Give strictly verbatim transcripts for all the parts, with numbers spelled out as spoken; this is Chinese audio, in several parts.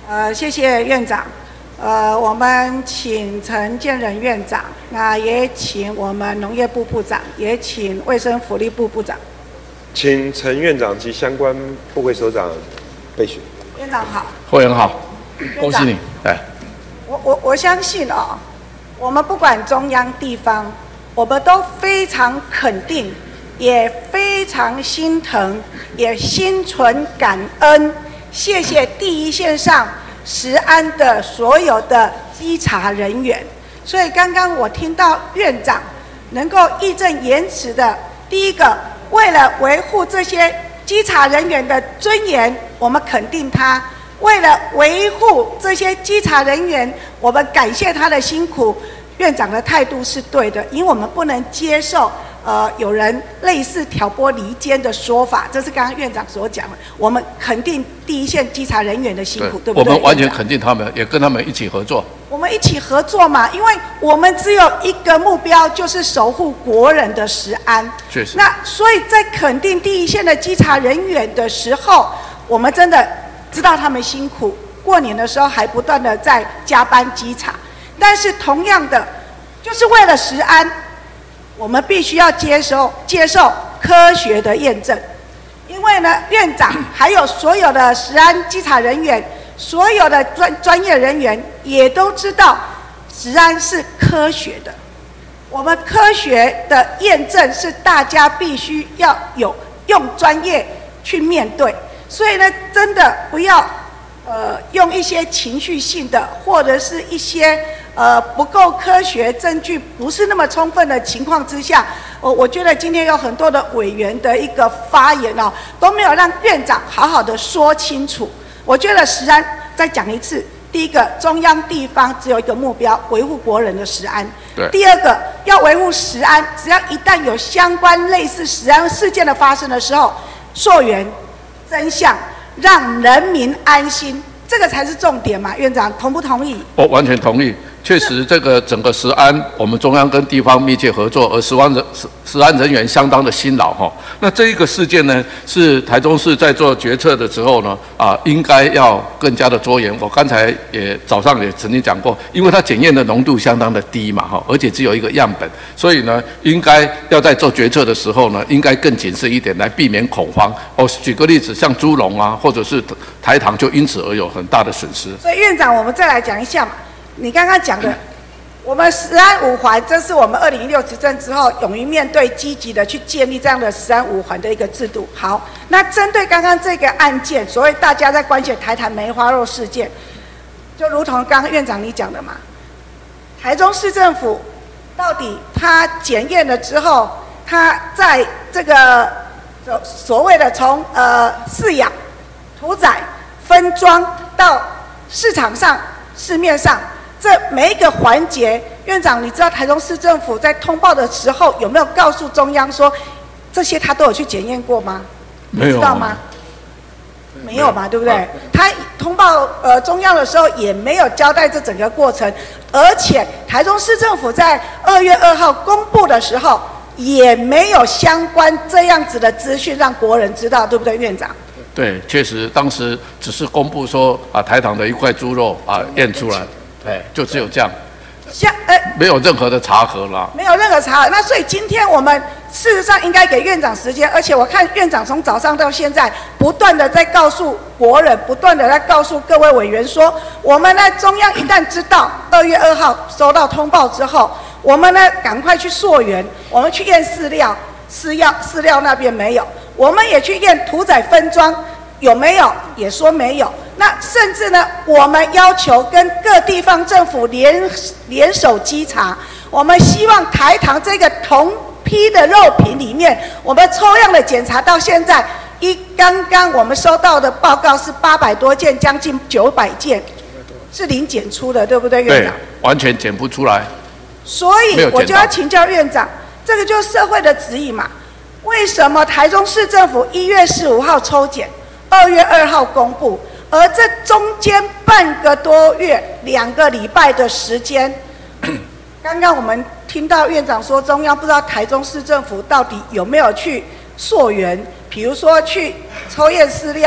呃，谢谢院长。呃，我们请陈建仁院长，那也请我们农业部部长，也请卫生福利部部长。 请陈院长及相关部会首长备询。 院长好。 会员好，恭喜你。哎， 我我我相信哦，我们不管中央地方，我们都非常肯定，也非常心疼，也心存感恩。谢谢第一线上食安的所有的稽查人员。所以刚刚我听到院长能够义正言辞的，第一个，为了维护这些稽查人员的尊严，我们肯定他；为了维护这些稽查人员，我们感谢他的辛苦。院长的态度是对的，因为我们不能接受呃有人类似挑拨离间的说法，这是刚刚院长所讲的。我们肯定第一线稽查人员的辛苦， 对, 对不对？ 我们完全肯定他们，也跟他们一起合作。 我们一起合作嘛，因为我们只有一个目标，就是守护国人的食安。 确实。 那所以在肯定第一线的稽查人员的时候，我们真的知道他们辛苦，过年的时候还不断的在加班稽查。但是同样的，就是为了食安，我们必须要接受接受科学的验证。因为呢，院长还有所有的食安稽查人员，所有的专专业人员也都知道，食安是科学的。我们科学的验证是大家必须要有用专业去面对。所以呢，真的不要呃用一些情绪性的，或者是一些呃不够科学、证据不是那么充分的情况之下，我我觉得今天有很多的委员的一个发言哦，都没有让院长好好的说清楚。我觉得食安再讲一次，第一个，中央地方只有一个目标，维护国人的食安。 对。 第二个，要维护食安，只要一旦有相关类似食安事件的发生的时候，溯源真相，让人民安心。这个才是重点嘛，院长同不同意？ 我完全同意。确实，这个整个食安，我们中央跟地方密切合作，而食安人食食安人员相当的辛劳哈。那这一个事件呢，是台中市在做决策的时候呢，啊，应该要更加的着眼。我刚才也早上也曾经讲过，因为它检验的浓度相当的低嘛哈，而且只有一个样本，所以呢，应该要在做决策的时候呢，应该更谨慎一点，来避免恐慌。哦，举个例子，像猪笼啊，或者是台糖，就因此而有很大的损失。 所以院长，我们再来讲一下嘛。你刚刚讲的，我们食安五环，这是我们二零一六执政之后勇于面对、积极的去建立这样的食安五环的一个制度。好，那针对刚刚这个案件，所谓大家在关心台坛梅花肉事件，就如同刚刚院长你讲的嘛，台中市政府到底他检验了之后，他在这个所谓的从呃饲养、屠宰、分装到市场上、市面上。这每一个环节，院长，你知道台中市政府在通报的时候有没有告诉中央说，这些他都有去检验过吗？ 没有， 知道吗？没有嘛，对不对？他通报呃中央的时候也没有交代这整个过程，而且台中市政府在二月二号公布的时候，也没有相关这样子的资讯让国人知道，对不对，院长？ 对，确实当时只是公布说啊，台糖的一块猪肉啊验出来。对，就只有这样，像呃，没有任何的查核啦， 没有任何查核。那所以今天我们事实上应该给院长时间，而且我看院长从早上到现在不断的在告诉国人，不断的在告诉各位委员说，我们呢中央一旦知道二月二号收到通报之后，我们呢赶快去溯源，我们去验饲料，饲料饲料那边没有，我们也去验屠宰分装有没有，也说没有。那甚至呢，我们要求跟各地方政府联联手稽查，我们希望台糖这个同批的肉品里面，我们抽样的检查到现在，一刚刚我们收到的报告是八百多件，将近九百件，是零检出的，对不对，院长？ 对，完全检不出来。 所以我就要请教院长，这个就是社会的质疑嘛？为什么台中市政府一月十五号抽检，二月二号公布？而这中间半个多月、两个礼拜的时间，刚刚我们听到院长说，中央不知道台中市政府到底有没有去溯源，比如说去抽验饲料，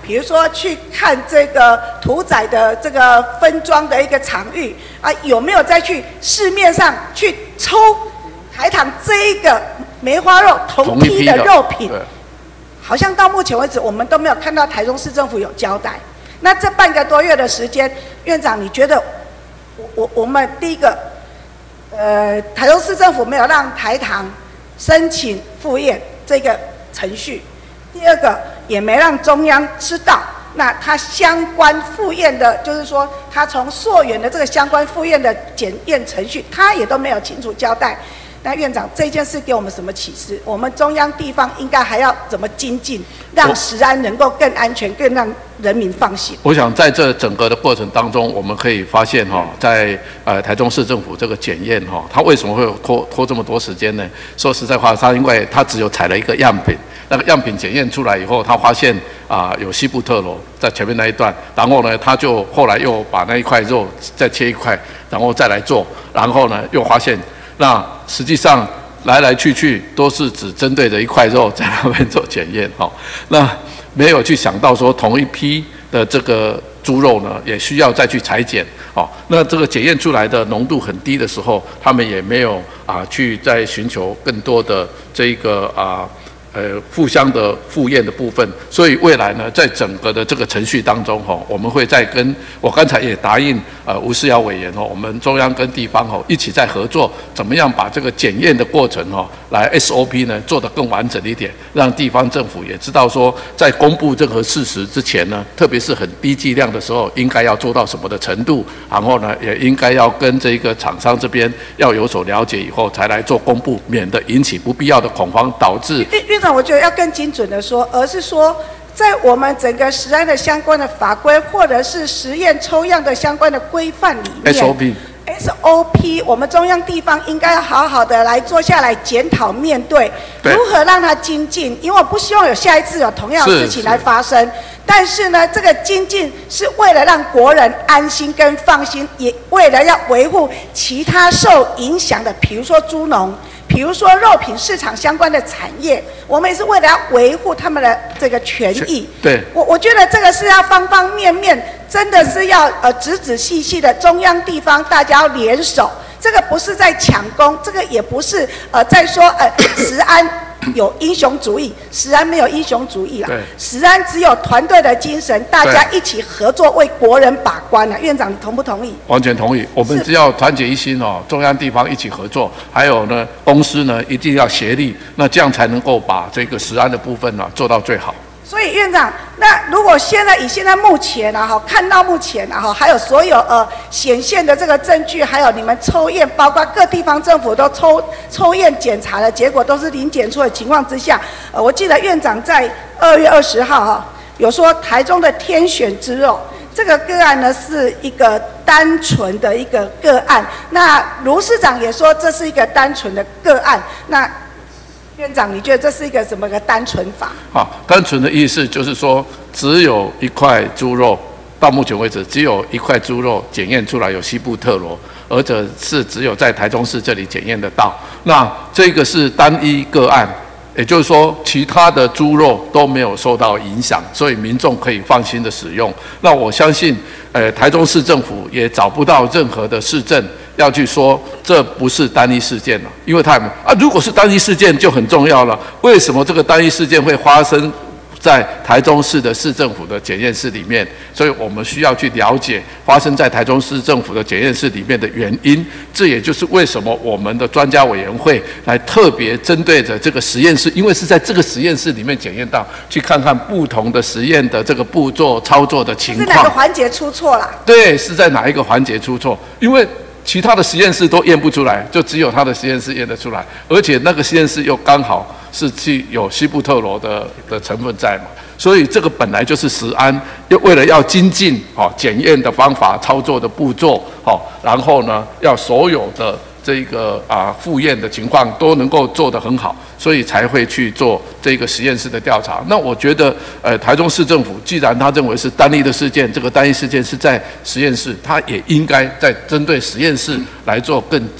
比如说去看这个屠宰的这个分装的一个场域啊，有没有再去市面上去抽台糖这一个梅花肉同批的肉品？好像到目前为止，我们都没有看到台中市政府有交代。那这半个多月的时间，院长，你觉得我我我们第一个，呃，台中市政府没有让台糖申请复验这个程序；第二个，也没让中央知道，那它相关复验的，就是说，它从溯源的这个相关复验的检验程序，它也都没有清楚交代。那院长，这件事给我们什么启示？我们中央地方应该还要怎么精进，让食安能够更安全，更让人民放心？我想在这整个的过程当中，我们可以发现哈，在呃台中市政府这个检验哈，它为什么会拖拖这么多时间呢？说实在话，它因为它只有采了一个样品，那个样品检验出来以后，他发现啊、呃、有西部特罗在前面那一段，然后呢，他就后来又把那一块肉再切一块，然后再来做，然后呢又发现。那实际上来来去去都是只针对着一块肉在那边做检验，哈，那没有去想到说同一批的这个猪肉呢，也需要再去裁剪，哦，那这个检验出来的浓度很低的时候，他们也没有啊去再寻求更多的这个啊。呃，互相的复验的部分，所以未来呢，在整个的这个程序当中，哈，我们会再跟我刚才也答应呃吴思瑶委员哦，我们中央跟地方哦一起在合作，怎么样把这个检验的过程哦，来 S O P 呢做得更完整一点，让地方政府也知道说，在公布任何事实之前呢，特别是很低剂量的时候，应该要做到什么的程度，然后呢，也应该要跟这个厂商这边要有所了解以后，才来做公布，免得引起不必要的恐慌，导致。 院长，我觉得要更精准的说，而是说，在我们整个食安的相关的法规，或者是实验抽样的相关的规范里面 S O P S O P， 我们中央地方应该要好好的来坐下来检讨面对，如何让它精进，因为我不希望有下一次有同样的事情来发生。但是呢，这个精进是为了让国人安心跟放心，也为了要维护其他受影响的，比如说猪农。比如说肉品市场相关的产业，我们也是为了要维护他们的这个权益。 对， 我我觉得这个是要方方面面，真的是要呃仔仔细细的，中央地方大家要联手。这个不是在抢功，这个也不是呃在说呃食安有英雄主义，食安没有英雄主义啦。食安只有团队的精神，大家一起合作为国人把关啊。院长，你同不同意？ 完全同意。我们只要团结一心哦，中央地方一起合作，还有呢，公司呢一定要协力，那这样才能够把这个食安的部分呢做到最好。 所以院长，那如果现在以现在目前啊哈，看到目前啊哈，还有所有呃显现的这个证据，还有你们抽验，包括各地方政府都抽抽验检查的结果都是零检出的情况之下，呃，我记得院长在二月二十号哈有说台中的天选之肉这个个案呢是一个单纯的一个个案，那卢市长也说这是一个单纯的个案，那。院长，你觉得这是一个什么个单纯法？ 好，单纯的意思就是说，只有一块猪肉，到目前为止只有一块猪肉检验出来有西部特罗，而且是只有在台中市这里检验得到。那这个是单一个案，也就是说，其他的猪肉都没有受到影响，所以民众可以放心的使用。那我相信，呃，台中市政府也找不到任何的市政。要去说这不是单一事件了，因为他们啊，如果是单一事件就很重要了。为什么这个单一事件会发生在台中市的市政府的检验室里面？所以我们需要去了解发生在台中市政府的检验室里面的原因。这也就是为什么我们的专家委员会来特别针对着这个实验室，因为是在这个实验室里面检验到，去看看不同的实验的这个步骤操作的情况。 是哪个环节出错了？ 对，是在哪一个环节出错？因为其他的实验室都验不出来，就只有他的实验室验得出来，而且那个实验室又刚好是具有西部特罗的的成分在嘛，所以这个本来就是食安，又为了要精进哦检验的方法、操作的步骤哦，然后呢要所有的这个啊复验的情况都能够做得很好，所以才会去做这个实验室的调查。那我觉得，呃，台中市政府既然他认为是单一的事件，这个单一事件是在实验室，他也应该在针对实验室来做更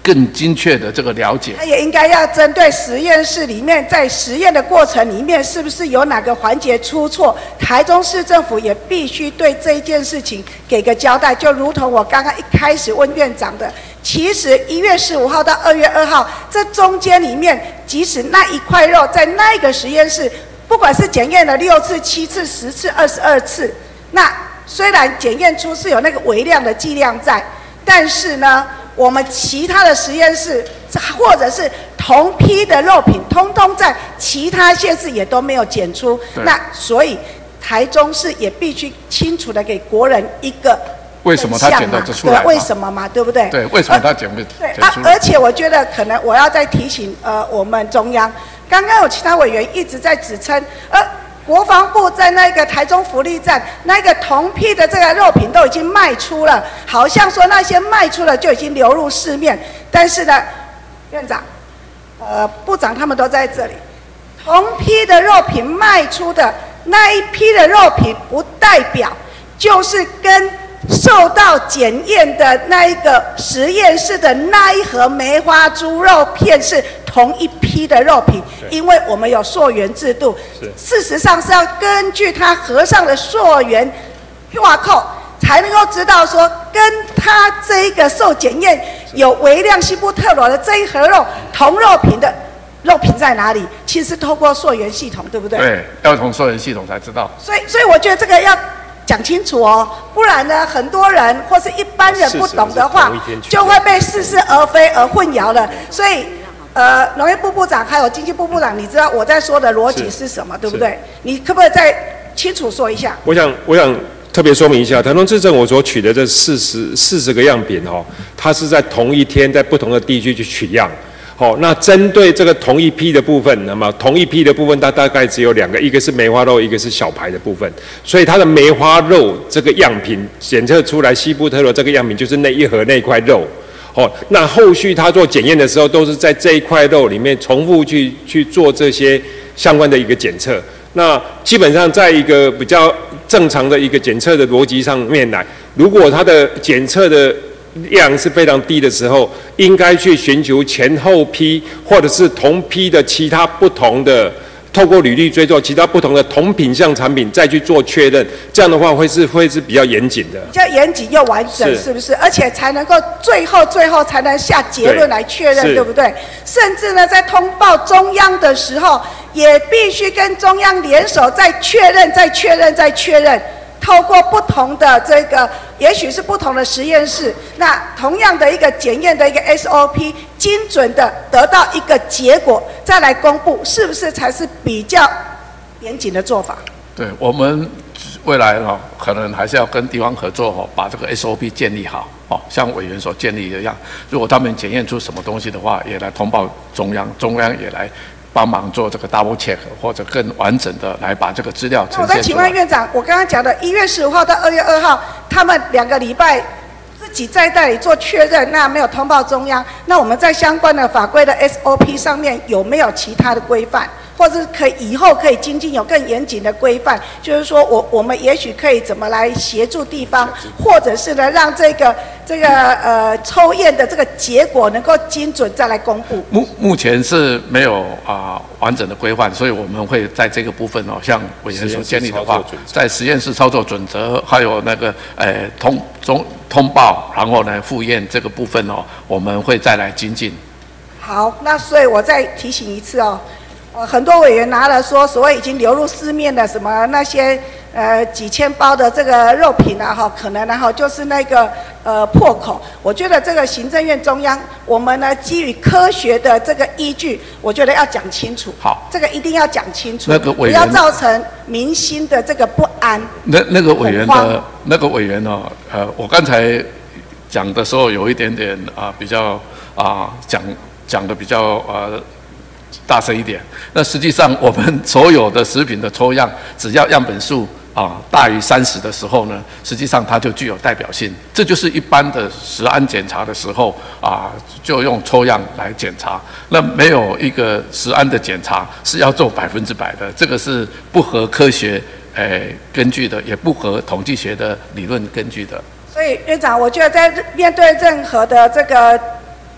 更精确的这个了解。 他也应该要针对实验室里面，在实验的过程里面，是不是有哪个环节出错？台中市政府也必须对这一件事情给个交代。就如同我刚刚一开始问院长的，其实一月十五号到二月二号这中间里面，即使那一块肉在那一个实验室，不管是检验了六次、七次、十次、二十二次，那虽然检验出是有那个微量的剂量在，但是呢，我们其他的实验室或者是同批的肉品，通通在其他县市也都没有检出。那所以台中市也必须清楚的给国人一个为什么他检得出来？ 对，为什么嘛？对不对？ 对，为什么他检不对啊？而且我觉得可能我要再提醒呃我们中央，刚刚有其他委员一直在指称，呃。国防部在那个台中福利站那个同批的这个肉品都已经卖出了，好像说那些卖出了就已经流入市面，但是呢，院长、呃部长他们都在这里，同批的肉品卖出的那一批的肉品，不代表就是跟受到检验的那一个实验室的那一盒梅花猪肉片是同一批的肉品，因为我们有溯源制度，事实上是要根据它盒上的溯源 Q R code 才能够知道说，跟它这一个受检验有微量西布特罗的这一盒肉同肉品的肉品在哪里？其实透过溯源系统，对不对？ 对，要从溯源系统才知道。 所以，所以我觉得这个要讲清楚哦，不然呢，很多人或是一般人不懂的话，就会被似是而非而混淆了。所以，呃，农业部部长还有经济部部长，你知道我在说的逻辑是什么，对不对？你可不可以再清楚说一下？ 我想，我想特别说明一下，台中市政府所取得这四十四十个样品哦，它是在同一天在不同的地区去取样。好、哦，那针对这个同一批的部分，那么同一批的部分，它大概只有两个，一个是梅花肉，一个是小排的部分。所以它的梅花肉这个样品检测出来，西布特罗这个样品就是那一盒那块肉。哦，那后续他做检验的时候，都是在这一块肉里面重复去去做这些相关的一个检测。那基本上在一个比较正常的一个检测的逻辑上面来，如果它的检测的量是非常低的时候，应该去寻求前后批或者是同批的其他不同的，透过履历追踪其他不同的同品项产品再去做确认，这样的话会是会是比较严谨的， 比较严谨又完整，是, 是不是？而且才能够最后最后才能下结论来确认， 对, 对不对？甚至呢，在通报中央的时候，也必须跟中央联手再确认、再确认、再确认。透过不同的这个，也许是不同的实验室，那同样的一个检验的一个 S O P， 精准的得到一个结果，再来公布，是不是才是比较严谨的做法？ 对，我们未来哦，可能还是要跟地方合作哦，把这个 S O P 建立好哦，像委员所建立一样，如果他们检验出什么东西的话，也来通报中央，中央也来帮忙做这个 double check， 或者更完整的来把这个资料呈现出来。 那我再请问院长，我刚刚讲的一月十五号到二月二号，他们两个礼拜自己在代理做确认，那没有通报中央，那我们在相关的法规的 S O P 上面有没有其他的规范？或者可以以后可以精进有更严谨的规范，就是说我我们也许可以怎么来协助地方，或者是呢让这个这个呃抽验的这个结果能够精准再来公布。 目目前是没有啊、呃、完整的规范，所以我们会在这个部分哦，像委员所建立的话，在实验室操作准则，还有那个呃通中通报，然后呢复验这个部分哦，我们会再来精进。 好，那所以我再提醒一次哦。呃，很多委员拿了说，所谓已经流入市面的什么那些呃几千包的这个肉品啊，哈，可能然后就是那个呃破口。我觉得这个行政院中央，我们呢基于科学的这个依据，我觉得要讲清楚。 好， 这个一定要讲清楚， 那个委员不要造成民心的这个不安。 那那个委员的那个委员哦，呃，我刚才讲的时候有一点点啊、呃、比较啊、呃、讲讲的比较呃。大声一点。那实际上，我们所有的食品的抽样，只要样本数啊大于三十的时候呢，实际上它就具有代表性。这就是一般的食安检查的时候啊，就用抽样来检查。那没有一个食安的检查是要做百分之百的，这个是不合科学诶根据的，也不合统计学的理论根据的。 所以院长，我觉得在面对任何的这个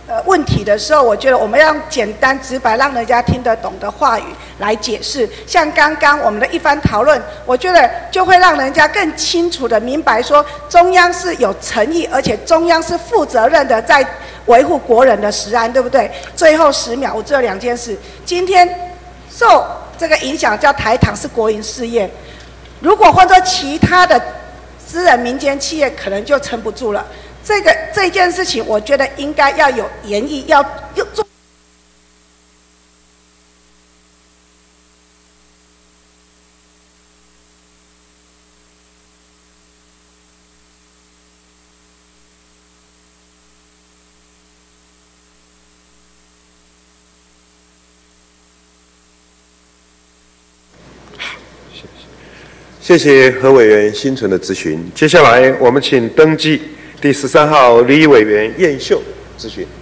呃问题的时候，我觉得我们要用简单直白、让人家听得懂的话语来解释。像刚刚我们的一番讨论，我觉得就会让人家更清楚的明白说，中央是有诚意，而且中央是负责任的在维护国人的食安，对不对？最后十秒，我只有两件事。今天受这个影响叫台糖是国营事业，如果换作其他的私人民间企业，可能就撑不住了。这个这件事情，我觉得应该要有研议，要要做。 谢谢何委员新存的咨询。接下来，我们请登记第十三号李委员燕秀咨询。